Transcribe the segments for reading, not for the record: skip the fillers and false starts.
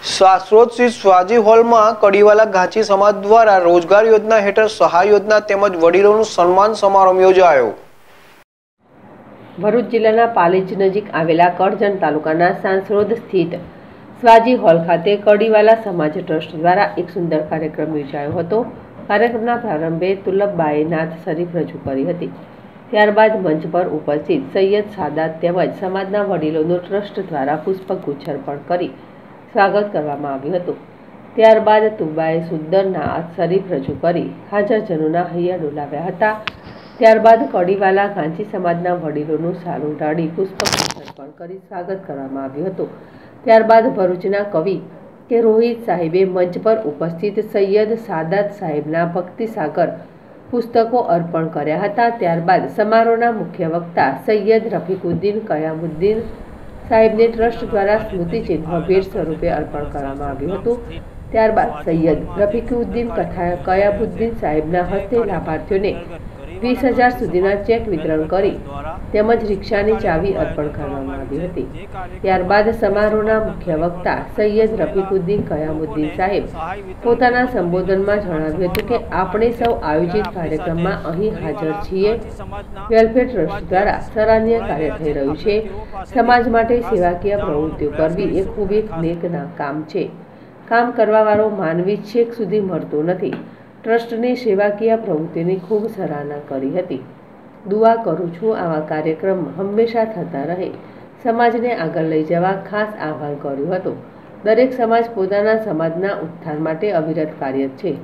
શાસ્ત્રોત શ્રી સ્વાજી હોલમાં કડીવાલા ઘાંચી સમાજ દ્વારા રોજગાર યોજના હેઠળ સહાય યોજના તેમજ વડીલોનું સન્માન સમારંભ યોજાયો। ભરૂચ જિલ્લાના પાલેજ નજીક આવેલા કરજણ તાલુકાના સાંસરોદ સ્થિત સ્વાજી હોલ ખાતે કડીવાલા સમાજ ટ્રસ્ટ દ્વારા એક સુંદર કાર્યક્રમ યોજાયો હતો। કાર્યક્રમના પ્રારંભે તુલબબાએ નાથ શરીફ રજૂ કરી હતી। ત્યારબાદ મંચ પર ઉપસ્થિત સૈયદ સાદાત તેમજ સમાજના વડીલોનું ટ્રસ્ટ દ્વારા પુષ્પગુચ્છ અર્પણ કરી સ્વાગત કરવામાં આવ્યું હતું। ત્યારબાદ તુબાએ સુંદર નાથ શરીફ રજૂ કરી હાજરજનોના હૈયા ડોલાવ્યા હતા। ત્યારબાદ કડીવાલા ઘાંચી સમાજના વડીલોનું સાલું ઢાળી પુષ્પગુચ્છ અર્પણ કરી સ્વાગત કરવામાં આવ્યું હતું। ત્યારબાદ ભરૂચના કવિ કે રોહિત સાહેબે મંચ પર ઉપસ્થિત સૈયદ સાદાત સાહેબના ભક્તિ સાગર પુસ્તકો અર્પણ કર્યા હતા। ત્યારબાદ સમારોહના મુખ્ય વક્તા સૈયદ રફીકુદ્દીન કયામુદ્દીન સાહેબને ટ્રસ્ટ દ્વારા સ્મૃતિચિહ્ન ભેટ સ્વરૂપે અર્પણ કરવામાં આવ્યું હતું। ત્યારબાદ સૈયદ રફીકુદ્દીન કયામુદ્દીન સાહેબના હસ્તે લાભાર્થીઓને 20,000 સુધીના ચેક વિતરણ કરી તેમજ રિક્ષાની ચાવી અર્પણ કરવામાં આવી હતી। ત્યારબાદ સમારોહના મુખ્ય વક્તા સૈયદ રફીકુદ્દીન કયામુદ્દીન સાહેબ પોતાના સંબોધનમાં જણાવ્યું હતું કે આપણે સૌ આયોજિત કાર્યક્રમમાં અહીં હાજર છીએ। વેલફેર ટ્રસ્ટ દ્વારા સરાહનીય કાર્ય થઈ રહ્યું છે। સમાજ માટે સેવાકીય પ્રવૃત્તિઓ કરવી એ ખૂબ એક નેકના કામ છે। કામ કરવાવાળો માનવી છેક સુધી મળતો નથી। ટ્રસ્ટની સેવાકીય પ્રવૃત્તિની ખૂબ સરાહના કરી હતી। દુઆ કરું છું આવા કાર્યક્રમ હંમેશા થતા રહે। સમાજને આગળ લઈ જવા ખાસ આહ્વાન કર્યું હતું। દરેક સમાજ પોતાના સમાજના ઉત્થાન માટે અવિરત કાર્યરત છે।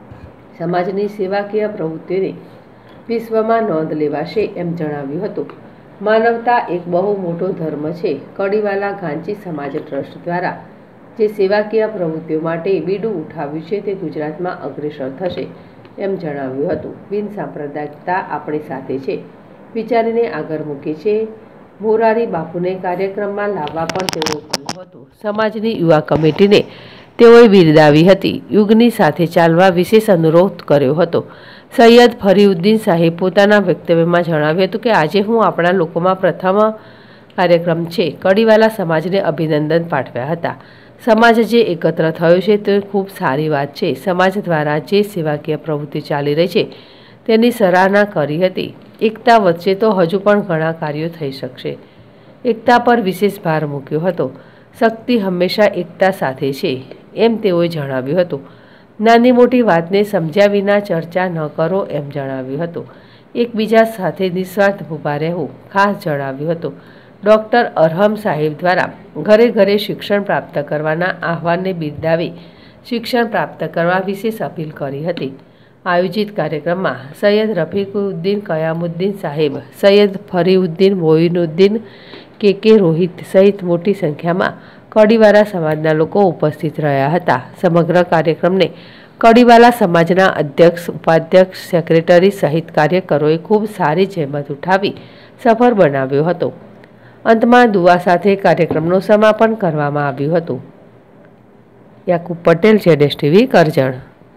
સમાજની સેવાકીય પ્રવૃત્તિઓને વિશ્વમાં નોંધ લેવાશે એમ જણાવ્યું હતું। માનવતા એક બહુ મોટો ધર્મ છે। કડીવાલા ઘાંચી સમાજ ટ્રસ્ટ દ્વારા જે સેવાકીય પ્રવૃત્તિઓ માટે બીડું ઉઠાવ્યું છે તે ગુજરાતમાં અગ્રેસર થશે એમ જણાવ્યું હતું। બિન સાંપ્રદાયિકતા આપણી સાથે છે વિચારીને આગળ મૂકે છે। મોરારી બાપુને કાર્યક્રમમાં લાવવા પણ તેઓએ કહ્યું હતું। સમાજની યુવા કમિટીને તેઓએ બિરદાવી હતી। યુગની સાથે ચાલવા વિશેષ અનુરોધ કર્યો હતો। સૈયદ ફરીઉદ્દીન સાહેબ પોતાના વક્તવ્યમાં જણાવ્યું હતું કે આજે હું આપણા લોકોમાં પ્રથમ કાર્યક્રમ છે। કડીવાલા સમાજને અભિનંદન પાઠવ્યા હતા। સમાજ જે એકત્ર થયો છે તે ખૂબ સારી વાત છે। સમાજ દ્વારા જે સેવાકીય પ્રવૃત્તિ ચાલી રહી છે તેની સરાહના કરી હતી। એકતા વચ્ચે તો હજુ પણ ઘણા કાર્યો થઈ શકશે। એકતા પર વિશેષ ભાર મૂક્યો હતો। શક્તિ હંમેશા એકતા સાથે છે એમ તેઓએ જણાવ્યું હતું। નાની મોટી વાતને સમજ્યા વિના ચર્ચા ન કરો એમ જણાવ્યું હતું। એકબીજા સાથે નિસ્વાર્થ ઊભા રહેવું ખાસ જણાવ્યું હતું। ડૉક્ટર અરહમ સાહેબ દ્વારા ઘરે ઘરે શિક્ષણ પ્રાપ્ત કરવાના આહ્વાનને બિરદાવી શિક્ષણ પ્રાપ્ત કરવા વિશેષ અપીલ કરી હતી। આયોજિત કાર્યક્રમમાં સૈયદ રફીકુદ્દીન કયામુદ્દીન સાહેબ, સૈયદ ફરીઉદ્દીન મોઇનુદ્દીન કે રોહિત સહિત મોટી સંખ્યામાં કડીવાલા સમાજના લોકો ઉપસ્થિત રહ્યા હતા। સમગ્ર કાર્યક્રમને કડીવાલા સમાજના અધ્યક્ષ, ઉપાધ્યક્ષ, સેક્રેટરી સહિત કાર્યકરોએ ખૂબ સારી જહેમત ઉઠાવી સફળ બનાવ્યો હતો। અંતમાં દુઆ સાથે કાર્યક્રમનું સમાપન કરવામાં આવ્યું હતું। યાકુબ પટેલ, ZSTV, કરજણ।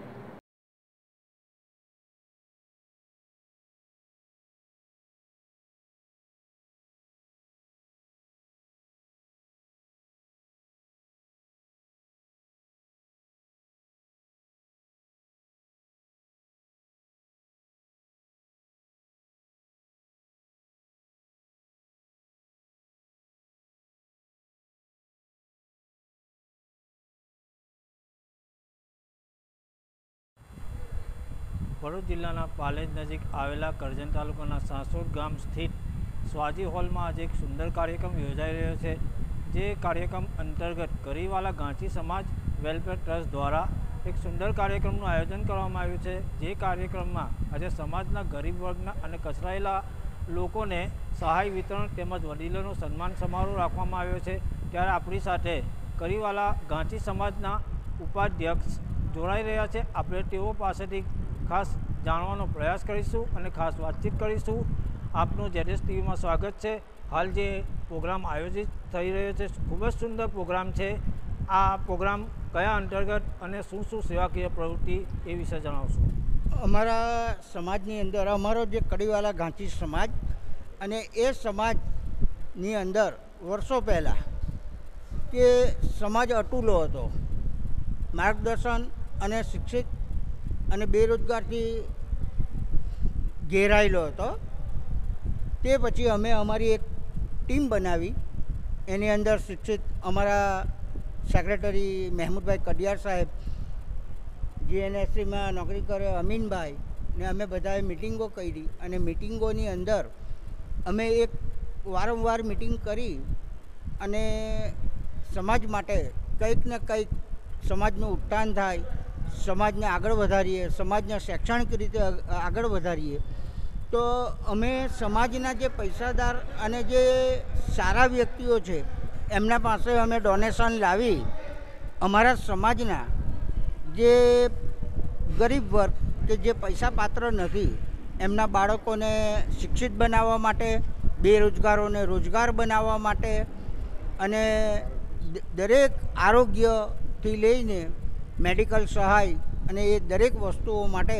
ભરૂચ જિલ્લાના પાલેજ નજીક આવેલા કરજણ તાલુકાના સાંસોદ ગામ સ્થિત સ્વાજી હોલમાં આજે એક સુંદર કાર્યક્રમ યોજાઈ રહ્યો છે। જે કાર્યક્રમ અંતર્ગત કડીવાલા ઘાંચી સમાજ વેલફેર ટ્રસ્ટ દ્વારા એક સુંદર કાર્યક્રમનું આયોજન કરવામાં આવ્યું છે। જે કાર્યક્રમમાં આજે સમાજના ગરીબ વર્ગના અને કચરાયેલા લોકોને સહાય વિતરણ તેમજ વડીલોનો સન્માન સમારોહ રાખવામાં આવ્યો છે। ત્યારે આપણી સાથે કડીવાલા ઘાંચી સમાજના ઉપાધ્યક્ષ જોડાઈ રહ્યા છે। આપણે તેઓ પાસેથી ખાસ જાણવાનો પ્રયાસ કરીશું અને ખાસ વાતચીત કરીશું। આપનું ZSTVમાં સ્વાગત છે। હાલ જે પ્રોગ્રામ આયોજિત થઈ રહ્યો છે ખૂબ જ સુંદર પ્રોગ્રામ છે। આ પ્રોગ્રામ કયા અંતર્ગત અને શું શું સેવાકીય પ્રવૃત્તિ એ વિશે જણાવશો? અમારા સમાજની અંદર અમારો જે કડીવાલા ઘાંચી સમાજ અને એ સમાજની અંદર વર્ષો પહેલાં કે સમાજ અટૂલો હતો, માર્ગદર્શન અને શિક્ષિત અને બેરોજગારથી ઘેરાયેલો હતો. તે પછી અમે અમારી એક ટીમ બનાવી. એની અંદર શિક્ષિત અમારા સેક્રેટરી મહેમૂદભાઈ કડિયાર સાહેબ, GNSCમાં નોકરી કરે અમીનભાઈ, ને અમે બધાએ મિટિંગો કરી. અને મિટિંગોની અંદર અમે એક વારંવાર મિટિંગ કરી અને સમાજ માટે કંઈક ને કંઈક સમાજનું ઉત્થાન થાય, સમાજને આગળ વધારીએ, સમાજને શૈક્ષણિક રીતે આગળ વધારીએ. તો અમે સમાજના જે પૈસાદાર અને જે સારા વ્યક્તિઓ છે એમના પાસે અમે ડોનેશન લાવી અમારા સમાજના જે ગરીબ વર્ગ કે જે પૈસા પાત્ર નથી એમના બાળકોને શિક્ષિત બનાવવા માટે, બેરોજગારોને રોજગાર બનાવવા માટે અને દરેક આરોગ્યથી લઈને મેડિકલ સહાય અને એ દરેક વસ્તુઓ માટે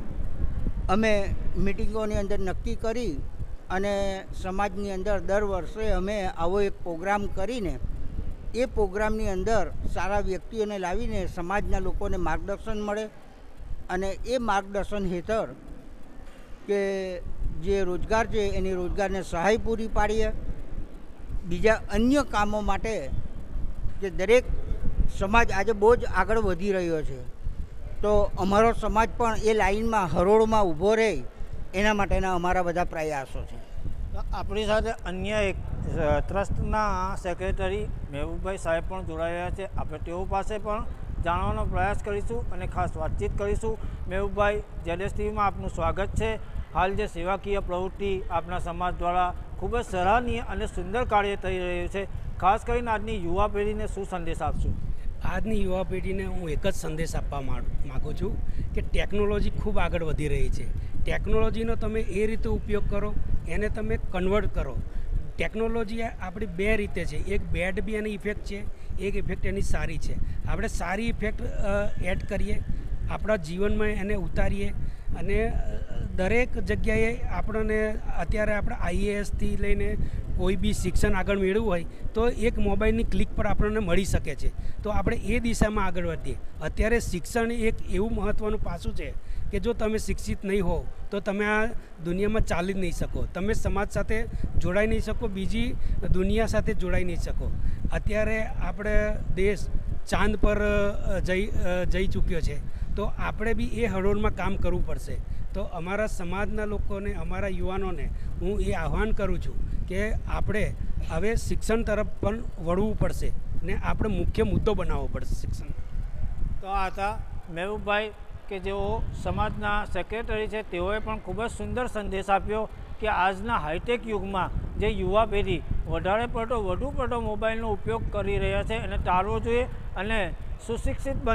અમે મિટિંગોની અંદર નક્કી કરી અને સમાજની અંદર દર વર્ષે અમે આવો એક પ્રોગ્રામ કરીને એ પ્રોગ્રામની અંદર સારા વ્યક્તિઓને લાવીને સમાજના લોકોને માર્ગદર્શન મળે અને એ માર્ગદર્શન હેઠળ કે જે રોજગાર છે એની રોજગારને સહાય પૂરી પાડીએ. બીજા અન્ય કામો માટે કે દરેક સમાજ આજે બહુ જ આગળ વધી રહ્યો છે, તો અમારો સમાજ પણ એ લાઈનમાં હરોળમાં ઊભો રહે એના માટેના અમારા બધા પ્રયાસો છે. આપણી સાથે અન્ય એક ટ્રસ્ટના સેક્રેટરી મહેબૂબભાઈ સાહેબ પણ જોડાયા છે. આપણે તેઓ પાસે પણ જાણવાનો પ્રયાસ કરીશું અને ખાસ વાતચીત કરીશું. મહેબૂબભાઈ, ZSTVમાં આપનું સ્વાગત છે. હાલ જે સેવાકીય પ્રવૃત્તિ આપણા સમાજ દ્વારા ખૂબ જ સરાહનીય અને સુંદર કાર્ય થઈ રહ્યું છે, ખાસ કરીને આજની યુવા પેઢીને શું સંદેશ આપશું? આજની યુવા પેઢીને હું એક જ સંદેશ આપવા માગું છું કે ટેકનોલોજી ખૂબ આગળ વધી રહી છે. ટેકનોલોજીનો તમે એ રીતે ઉપયોગ કરો, એને તમે કન્વર્ટ કરો. ટેકનોલોજી આપણી બે રીતે છે, એક બેડ બી એની ઇફેક્ટ છે, એક ઇફેક્ટ એની સારી છે. આપણે સારી ઇફેક્ટ એડ કરીએ, આપણા જીવનમાં એને ઉતારીએ અને દરેક જગ્યાએ આપણને અત્યારે આપણે IASથી લઈને કોઈ બી શિક્ષણ આગળ મેળવવું હોય તો એક મોબાઈલની ક્લિક પર આપણને મળી શકે છે. તો આપણે એ દિશામાં આગળ વધીએ. અત્યારે શિક્ષણ એક એવું મહત્ત્વનું પાસું છે કે જો તમે શિક્ષિત નહીં હો તો તમે આ દુનિયામાં ચાલી જ નહીં શકો, તમે સમાજ સાથે જોડાઈ નહીં શકો, બીજી દુનિયા સાથે જોડાઈ નહીં શકો. અત્યારે આપણે દેશ ચાંદ પર જઈ ચૂક્યો છે, તો આપણે બી એ હરોળમાં કામ કરવું પડશે. તો અમારા સમાજના લોકોને, અમારા યુવાનોને હું એ આહ્વાન કરું છું કે આપણે હવે શિક્ષણ તરફ પણ વળવું પડશે ને આપણે મુખ્ય મુદ્દો બનાવવો પડશે શિક્ષણ. તો આ હતા મહેબૂબભાઈ કે જેઓ સમાજના સેક્રેટરી છે. તેઓએ પણ ખૂબ જ સુંદર સંદેશ આપ્યો કે આજના હાઈટેક યુગમાં જે યુવા પેઢી વધુ પડતો મોબાઈલનો ઉપયોગ કરી રહ્યા છે એને ટાળવો જોઈએ અને સુશિક્ષિત